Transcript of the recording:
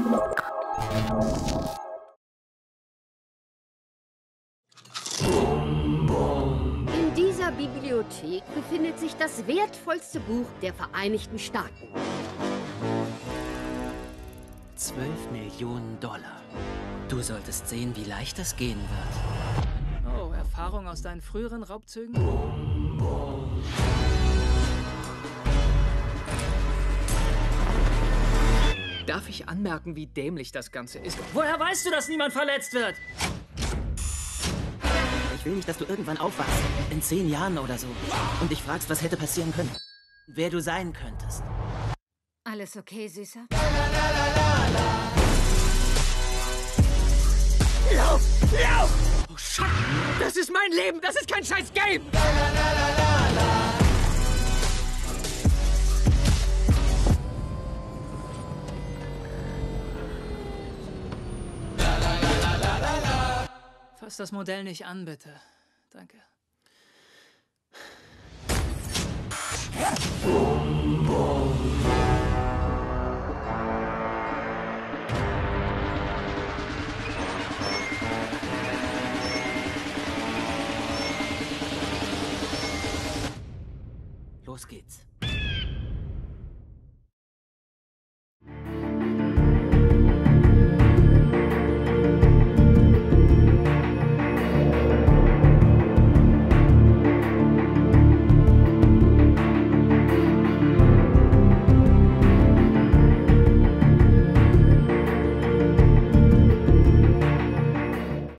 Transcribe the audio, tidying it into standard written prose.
In dieser Bibliothek befindet sich das wertvollste Buch der Vereinigten Staaten. 12 Millionen Dollar. Du solltest sehen, wie leicht das gehen wird. Oh, Erfahrung aus deinen früheren Raubzügen? Darf ich anmerken, wie dämlich das Ganze ist? Woher weißt du, dass niemand verletzt wird? Ich will nicht, dass du irgendwann aufwachst. In 10 Jahren oder so. Und dich fragst, was hätte passieren können. Wer du sein könntest. Alles okay, Süßer? Lauf! Lauf! Oh, Scheiße! Das ist mein Leben! Das ist kein scheiß Game! Fass das Modell nicht an, bitte. Danke. Los geht's.